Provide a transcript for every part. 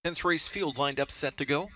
10th race field lined up, set to go.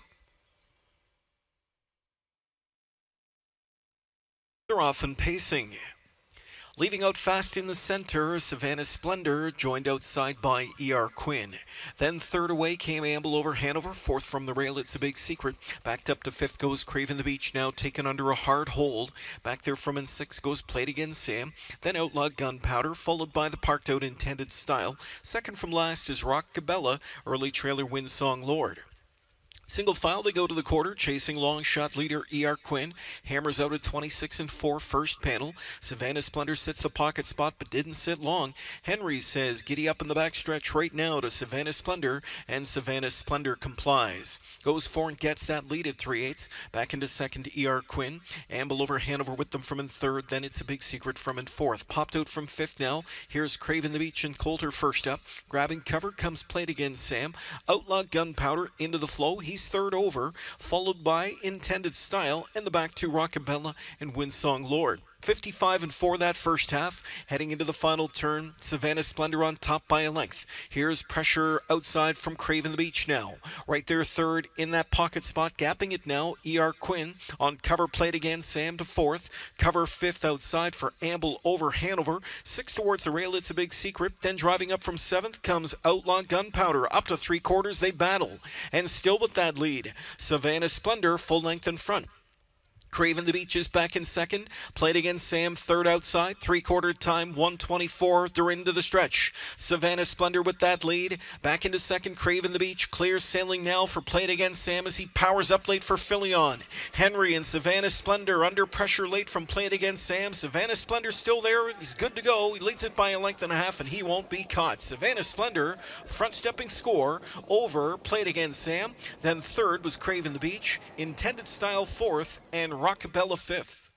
They're off and pacing. Leaving out fast in the center, Savannah Splendor, joined outside by E.R. Quinn. Then third away came Amble over Hanover. Fourth from the rail, It's a Big Secret. Backed up to fifth goes Craven the Beach, now taken under a hard hold. Back there from in sixth goes Played Again Sam. Then Outlaw Gunpowder, followed by the parked out Intended Style. Second from last is Rock Cabela, early trailer Windsong Lord. Single file, they go to the quarter, chasing long shot leader E.R. Quinn. Hammers out at 26 and 4 first panel. Savannah Splendor sits the pocket spot but didn't sit long. Henry says giddy up in the backstretch right now to Savannah Splendor, and Savannah Splendor complies. Goes 4 and gets that lead at 3/8. Back into second E.R. Quinn. Amble over Hanover with them from in third, then It's a Big Secret from in fourth. Popped out from fifth now. Here's Craven the Beach and Coulter first up. Grabbing cover comes Played Again Sam. Outlaw Gunpowder into the flow. He's third over, followed by Intended Style, and the back two Rockabella and Windsong Lord. 55 and 4 that first half. Heading into the final turn, Savannah Splendor on top by a length. Here's pressure outside from Craven the Beach now. Right there third in that pocket spot, gapping it now, E.R. Quinn. On cover, Played Again Sam to fourth. Cover fifth outside for Amble over Hanover. Sixth towards the rail, It's a Big Secret. Then driving up from seventh comes Outlaw Gunpowder. Up to three-quarters, they battle. And still with that lead, Savannah Splendor full length in front. Craven the Beach is back in second. Played Again Sam third outside. Three-quarter time, 1:24. They're into the stretch. Savannah Splendor with that lead. Back into second, Craven the Beach. Clear sailing now for Played Again Sam as he powers up late for Filion. Henry and Savannah Splendor under pressure late from Played Again Sam. Savannah Splendor still there. He's good to go. He leads it by a length and a half, and he won't be caught. Savannah Splendor, front-stepping score over Played Again Sam. Then third was Craven the Beach. Intended Style fourth, and Rockabella fifth.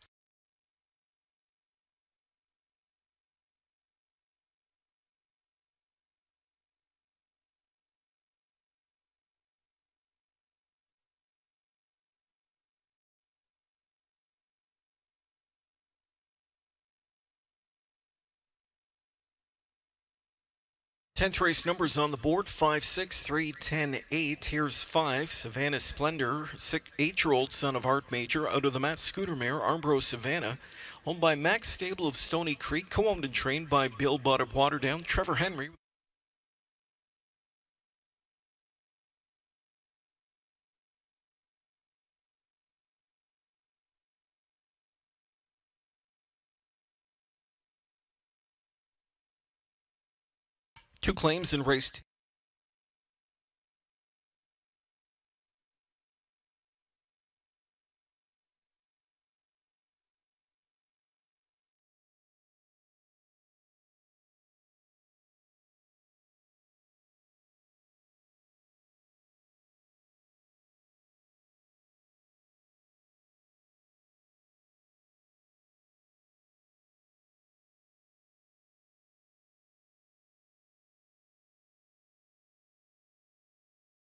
Tenth race numbers on the board: 5, 6, 3, 10, 8. Here's 5, Savannah Splendor, 8-year-old son of Art Major, out of the Matt Scooter mare, Armbro Savannah, owned by Max Stable of Stony Creek, co-owned and trained by Bill Butt of Waterdown, Trevor Henry. Two claims in race